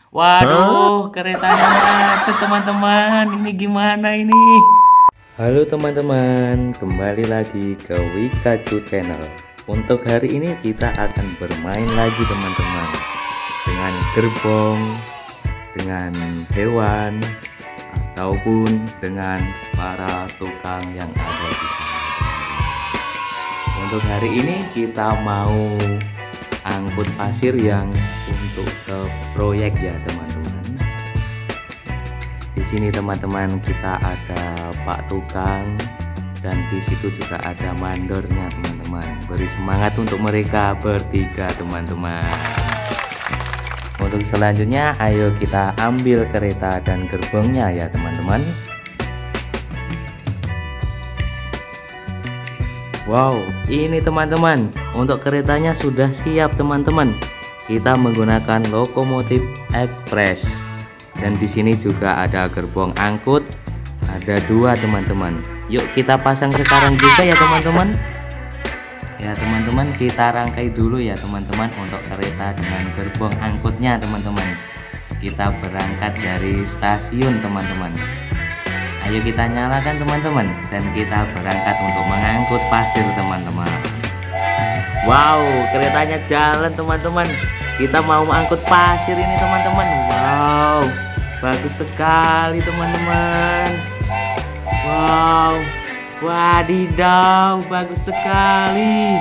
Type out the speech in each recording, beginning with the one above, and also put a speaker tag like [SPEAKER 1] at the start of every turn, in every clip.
[SPEAKER 1] Waduh, keretanya macet teman-teman. Ini gimana ini? Halo teman-teman, kembali lagi ke Wikacu Channel. Untuk hari ini kita akan bermain lagi teman-teman, dengan gerbong, dengan hewan, ataupun dengan para tukang yang ada di sana. Untuk hari ini kita mau angkut pasir yang untuk ke proyek ya teman-teman. Di sini teman-teman kita ada Pak Tukang dan di situ juga ada mandornya teman-teman. Beri semangat untuk mereka bertiga teman-teman. Untuk selanjutnya ayo kita ambil kereta dan gerbongnya ya teman-teman. Wow, ini teman-teman, untuk keretanya sudah siap teman-teman. Kita menggunakan lokomotif ekspres. Dan di sini juga ada gerbong angkut, ada dua teman-teman. Yuk kita pasang sekarang juga ya teman-teman. Ya teman-teman, kita rangkai dulu ya teman-teman untuk kereta dengan gerbong angkutnya teman-teman. Kita berangkat dari stasiun teman-teman. Ayo kita nyalakan teman-teman dan kita berangkat untuk mengangkut pasir teman-teman. Wow, keretanya jalan teman-teman. Kita mau mengangkut pasir ini teman-teman. Wow, bagus sekali teman-teman. Wow, wadidaw, bagus sekali.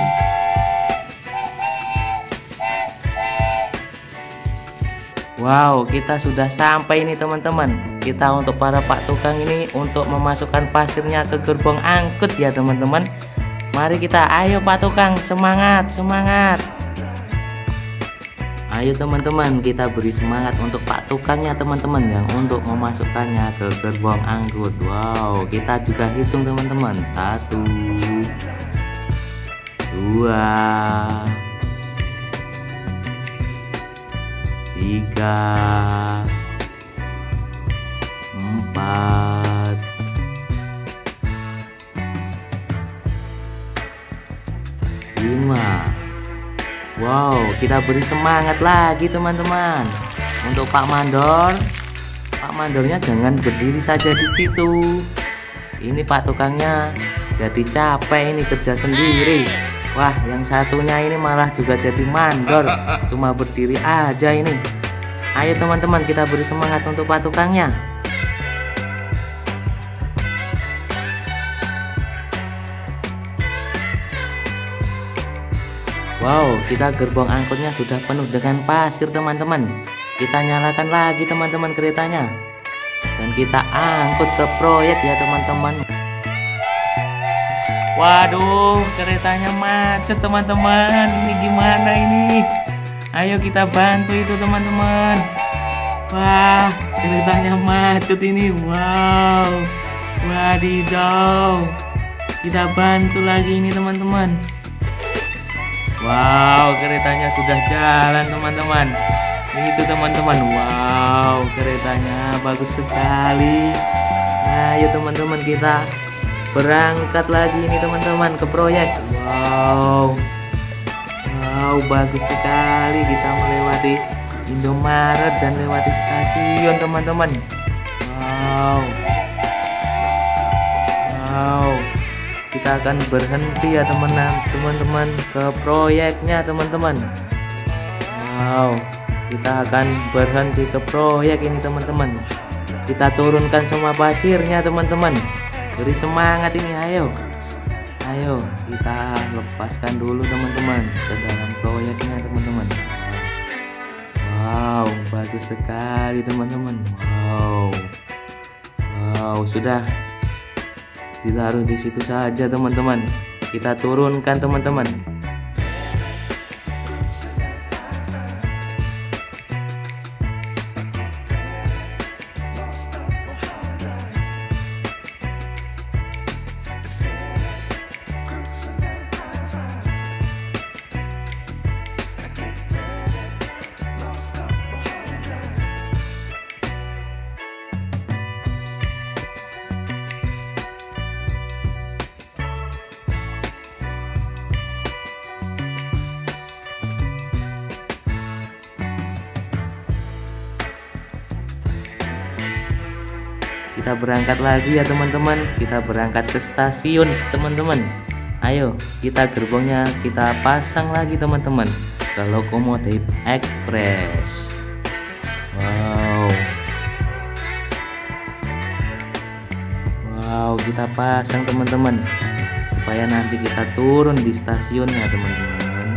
[SPEAKER 1] Wow, kita sudah sampai ini teman-teman. Kita untuk para Pak Tukang ini untuk memasukkan pasirnya ke gerbong angkut ya teman-teman. Mari kita, ayo Pak Tukang, semangat, semangat. Ayo teman-teman, kita beri semangat untuk Pak Tukangnya teman-teman yang untuk memasukkannya ke gerbong angkut. Wow, kita juga hitung teman-teman. 1, 2, 3, 4, 5. Wow, kita beri semangat lagi teman-teman. Untuk Pak Mandor, Pak Mandornya jangan berdiri saja di situ. Ini Pak Tukangnya jadi capek ini kerja sendiri. Wah, yang satunya ini malah juga jadi mandor, cuma berdiri aja ini. Ayo teman-teman, kita beri semangat untuk Pak Tukangnya. Wow, kita gerbong angkutnya sudah penuh dengan pasir teman-teman. Kita nyalakan lagi teman-teman keretanya. Dan kita angkut ke proyek ya teman-teman. Waduh, keretanya macet teman-teman. Ini gimana ini? Ayo kita bantu itu teman-teman. Wah, keretanya macet ini. Wow, wadidaw. Kita bantu lagi ini teman-teman. Wow, keretanya sudah jalan teman-teman. Itu teman-teman. Wow, keretanya bagus sekali. Ayo teman-teman, kita berangkat lagi ini teman-teman ke proyek. Wow, wow, bagus sekali. Kita melewati Indomaret dan lewati stasiun teman-teman. Wow, wow, kita akan berhenti ya teman-teman ke proyeknya teman-teman. Wow, kita akan berhenti ke proyek ini teman-teman. Kita turunkan semua pasirnya teman-teman. Beri semangat ini, ayo. Ayo, kita lepaskan dulu teman-teman ke dalam proyeknya teman-teman. Wow, bagus sekali teman-teman. Wow, wow, sudah. Kita harus di situ saja teman-teman. Kita turunkan teman-teman. kita berangkat lagi ya teman-teman. Kita berangkat ke stasiun teman-teman. Ayo kita gerbongnya kita pasang lagi teman-teman ke lokomotif ekspres. Wow, kita pasang teman-teman supaya nanti kita turun di stasiunnya teman-teman.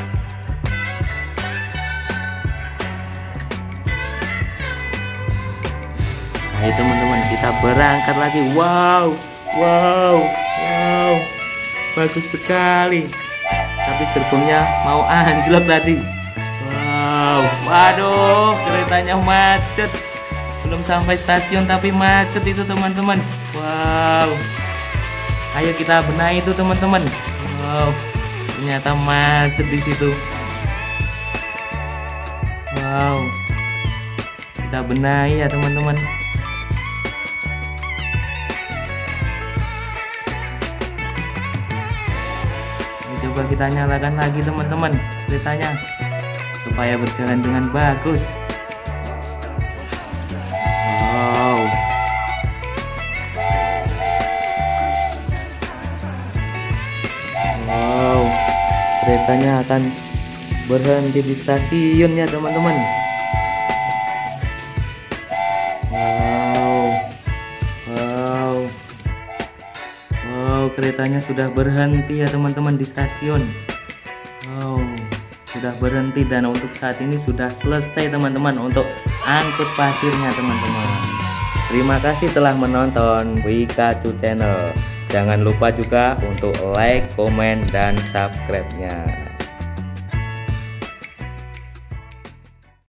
[SPEAKER 1] Ayo teman-teman kita berangkat lagi. Wow, bagus sekali. Tapi gerbongnya mau anjlok tadi. Wow, waduh, keretanya macet. Belum sampai stasiun tapi macet itu teman-teman. Wow, ayo kita benahi itu teman-teman. Wow, ternyata macet di situ. Wow, kita benahi ya teman-teman. Coba kita nyalakan lagi teman-teman keretanya supaya berjalan dengan bagus. Wow, keretanya akan berhenti di stasiun ya teman-teman. Wow, keretanya sudah berhenti ya teman-teman di stasiun. Wow, sudah berhenti dan untuk saat ini sudah selesai teman-teman untuk angkut pasirnya teman-teman. Terima kasih telah menonton Wika2 Channel. Jangan lupa juga untuk like, komen, dan subscribe-nya.